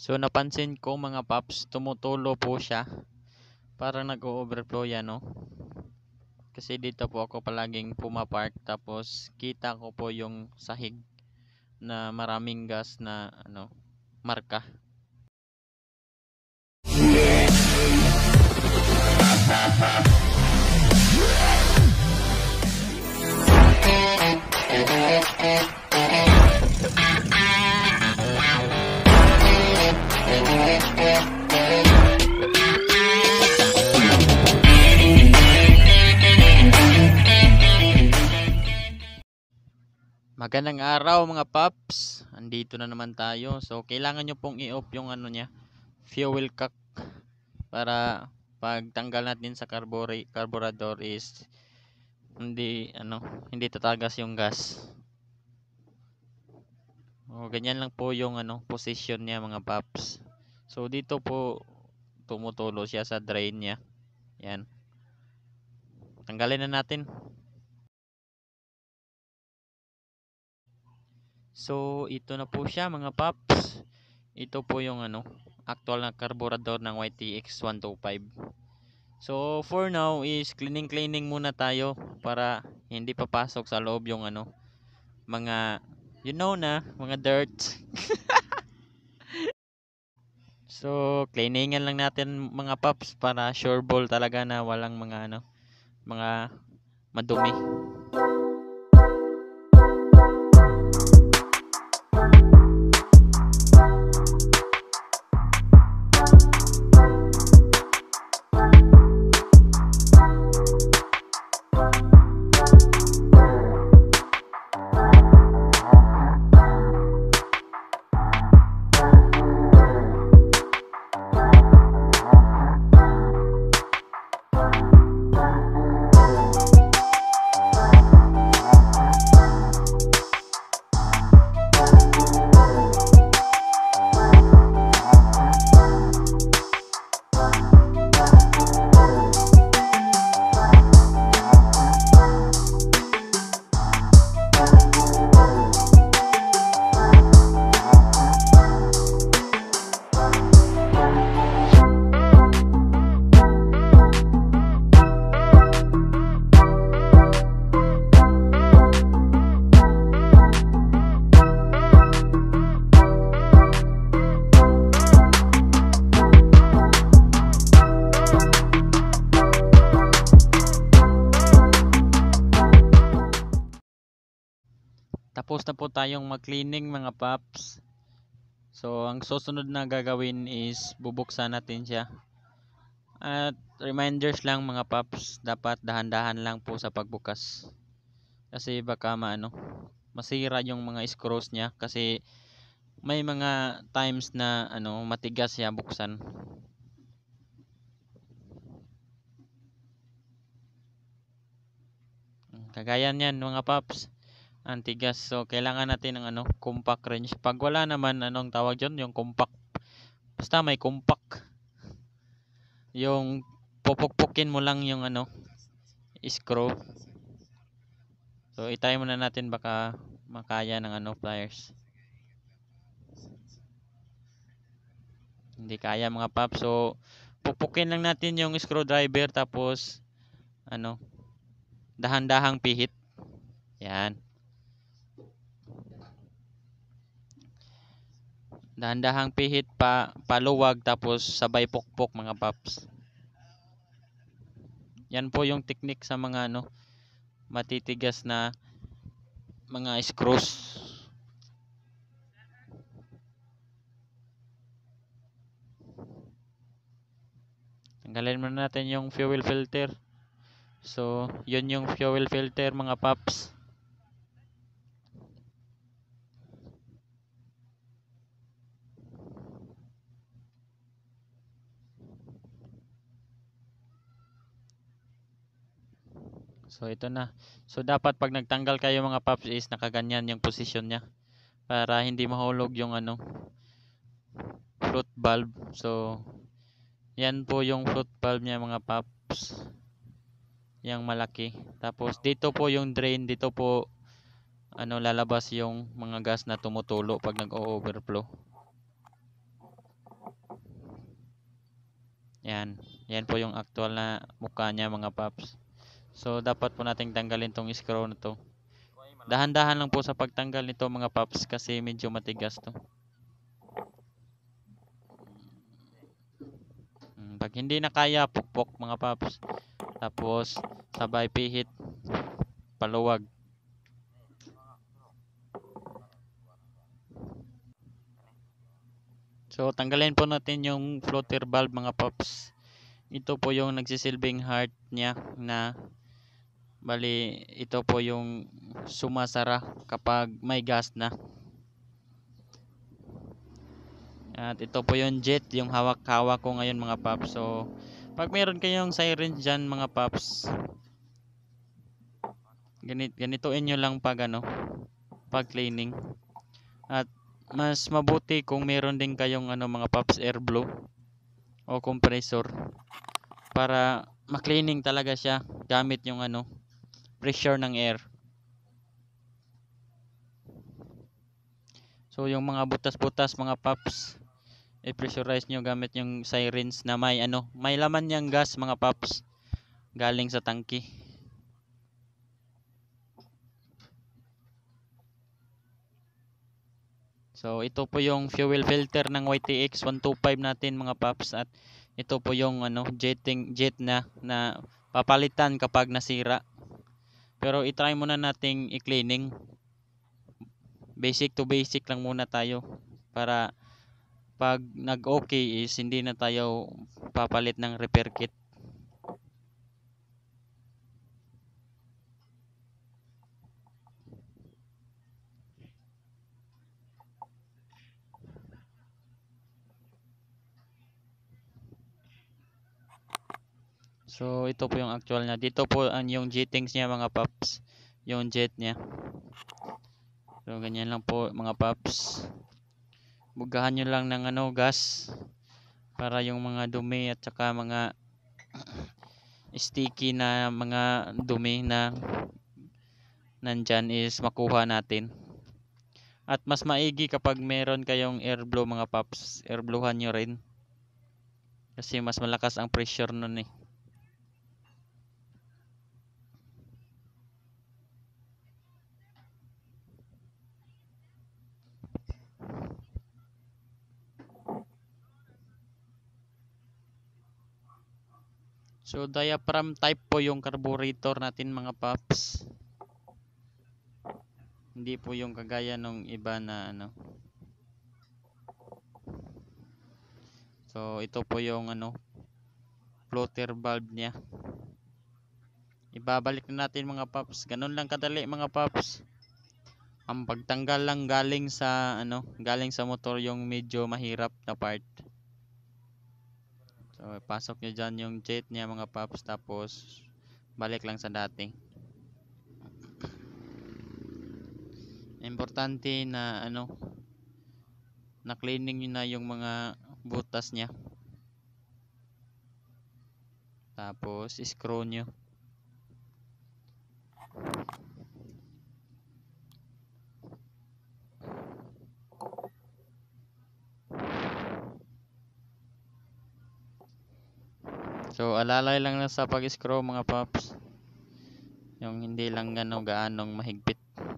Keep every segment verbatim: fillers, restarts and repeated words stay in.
So napansin ko mga paps, tumutulo po siya. Parang nag-o-overflow yan, no? Kasi dito po ako palaging pumapark, tapos kita ko po yung sahig na maraming gas na ano, marka. Magandang araw mga paps. Andito na naman tayo. So kailangan nyo pong i-off yung ano niya, fuel cock, para pag tanggal natin sa carbura carburetor is hindi ano, hindi tatagas yung gas. O ganyan lang po yung ano, position niya mga paps. So dito po tumutulo siya sa drain niya. Yan. Tanggalin na natin. So ito na po siya mga paps. Ito po yung ano, actual na carburetor ng Y T X one twenty-five. So for now is cleaning cleaning muna tayo para hindi papasok sa loob yung ano, mga you know na, mga dirt. So cleaningan lang natin mga paps para sure ball talaga na walang mga ano, mga madumi. Tapos na po tayong mag-cleaning mga paps. So ang susunod na gagawin is bubuksan natin siya. At reminders lang mga paps, dapat dahan-dahan lang po sa pagbukas. Kasi baka maano, masira yung mga screws niya kasi may mga times na ano, matigas siya buksan. Kagaya niyan mga paps, antigas. So kailangan natin ng ano, compact wrench. Pag wala naman, anong tawag dyan, yung compact, basta may compact, yung pupukpukin mo lang yung ano, screw. So itry muna natin, baka makaya ng ano, pliers. Hindi kaya mga paps. So pupukin lang natin yung screwdriver, tapos ano, dahan-dahang pihit. Yan. Dahan-dahang pihit pa paluwag, tapos sabay pukpok mga paps. Yan po yung technique sa mga ano, matitigas na mga screws. Tanggalin muna natin yung fuel filter. So yun yung fuel filter mga paps. So ito na. So dapat pag nagtanggal kayo mga paps is nakaganyan yung position niya para hindi mahulog yung ano, float valve. So yan po yung float valve niya mga paps, yang malaki. Tapos dito po yung drain, dito po ano, lalabas yung mga gas na tumutulo pag nag-o-overflow. Yan. Yan po yung actual na mukha niya mga paps. So dapat po nating tanggalin tong screw na to. Dahan-dahan lang po sa pagtanggal nito mga paps kasi medyo matigas to. Hmm, pag hindi na kaya, pukpok mga paps. Tapos sabay pihit, paluwag. So tanggalin po natin yung floater valve mga paps. Ito po yung nagsisilbing heart niya na bali ito po yung sumasara kapag may gas na. At ito po yung jet, yung hawak-hawak ko ngayon mga paps. So pag meron kayong siren dyan mga paps, ganit ganitoin nyo lang pag ano, pag cleaning. At mas mabuti kung meron din kayong ano mga paps, air blow o compressor para ma-cleaning talaga siya gamit yung ano, pressure ng air. So yung mga butas-butas mga paps, i-pressurize nyo gamit yung sirens na may ano, may laman niyang gas mga paps galing sa tangke. So ito po yung fuel filter ng Y T X one twenty-five natin mga paps, at ito po yung ano, jetting jet na na papalitan kapag nasira. Pero i-try muna nating i-cleaning. Basic to basic lang muna tayo para pag nag-okay is hindi na tayo papalit ng repair kit. So ito po yung actual niya. Dito po ang yung jettings niya mga paps, yung jet niya. So ganyan lang po mga paps. Bugahan nyo lang ng ano, gas para yung mga dumi at saka mga sticky na mga dumi na nandyan is makuha natin. At mas maigi kapag meron kayong air blow mga paps, air blowhan nyo rin kasi mas malakas ang pressure nun eh. So diaphragm type po yung carburetor natin mga paps. Hindi po yung kagaya nung iba na ano. So ito po yung ano, floater valve niya. Ibabalik na natin mga paps. Ganun lang kadali mga paps. Ang pagtanggal lang galing sa ano, galing sa motor yung medyo mahirap na part. So pasok nyo dyan yung jet niya mga paps, tapos balik lang sa dati. Importante na ano, na cleaning nyo na yung mga butas niya. Tapos screw nyo. So alalay lang na sa pag-screw mga paps, yung hindi lang gano gaanong mahigpit.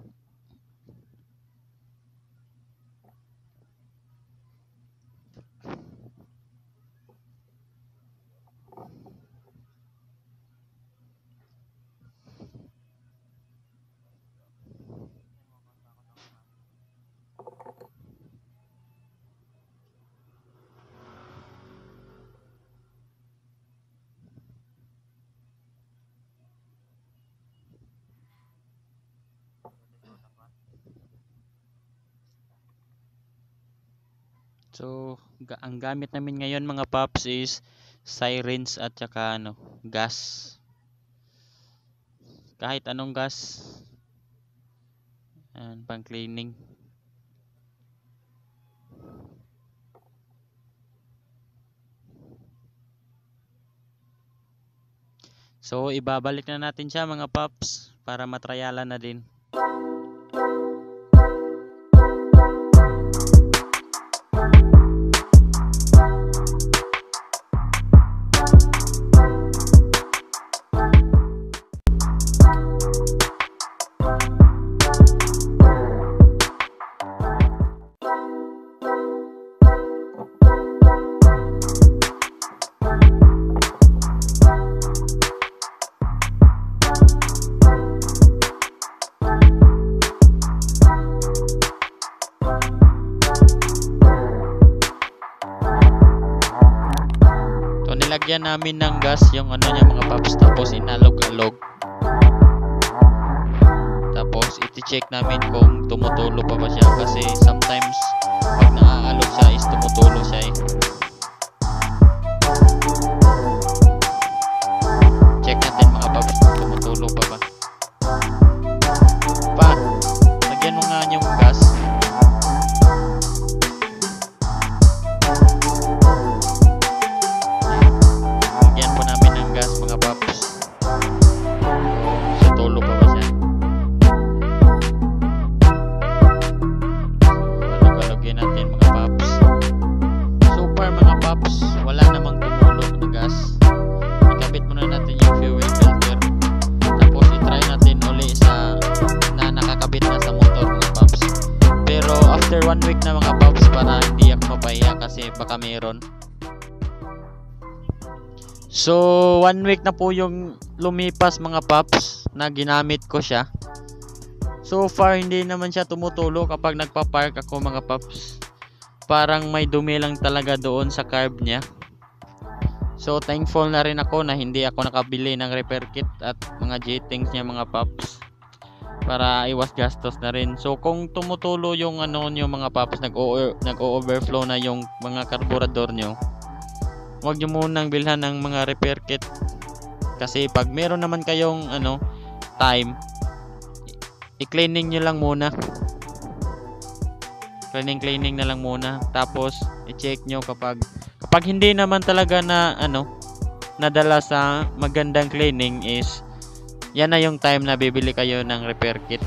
So ga ang gamit namin ngayon mga paps is sirens at saka ano, gas. Kahit anong gas. Ayan, pang cleaning. So ibabalik na natin siya mga paps para matryalan na din. nilagyan namin ng gas yung ano niya mga paps, tapos inalog-alog. Tapos iti-check namin kung tumutulo pa ba siya, kasi sometimes pag naaalog siya is tumutulo siya eh. Check natin mga paps kung tumutulo pa ba. Pa, lagyan mo nga yung gas. Lagyan po namin ng gas mga paps. So tulo pa ba siya? Natin mga paps. So far mga paps, wala namang tumulo na gas. Ikabit muna natin yung fuel filter, tapos i-try natin uli sa na nakakabit na sa motor mga paps. Pero after one week na mga paps, para hindi ako mapahiya kasi baka meron. So one week na po yung lumipas mga paps na ginamit ko siya. So far hindi naman siya tumutulo kapag nagpa-park ako mga paps. Parang may dumi lang talaga doon sa carb niya. So thankful na rin ako na hindi ako nakabili ng repair kit at mga jettings niya mga paps, para iwas gastos na rin. So kung tumutulo yung ano niyo mga paps, nag-o-overflow na yung mga karburador niyo, huwag niyo munang bilhan ng mga repair kit. Kasi pag meron naman kayong ano time, i-cleaning nyo lang muna. Cleaning cleaning na lang muna. Tapos i-check nyo kapag kapag hindi naman talaga na ano nadala sa magandang cleaning, is yan na yung time na bibili kayo ng repair kit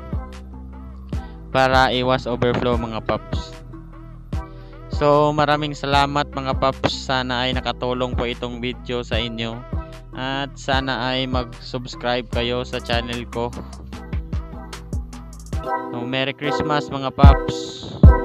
para iwas overflow mga paps. So maraming salamat mga paps. Sana ay nakatulong po itong video sa inyo, at sana ay mag-subscribe kayo sa channel ko. So, Merry Christmas mga paps.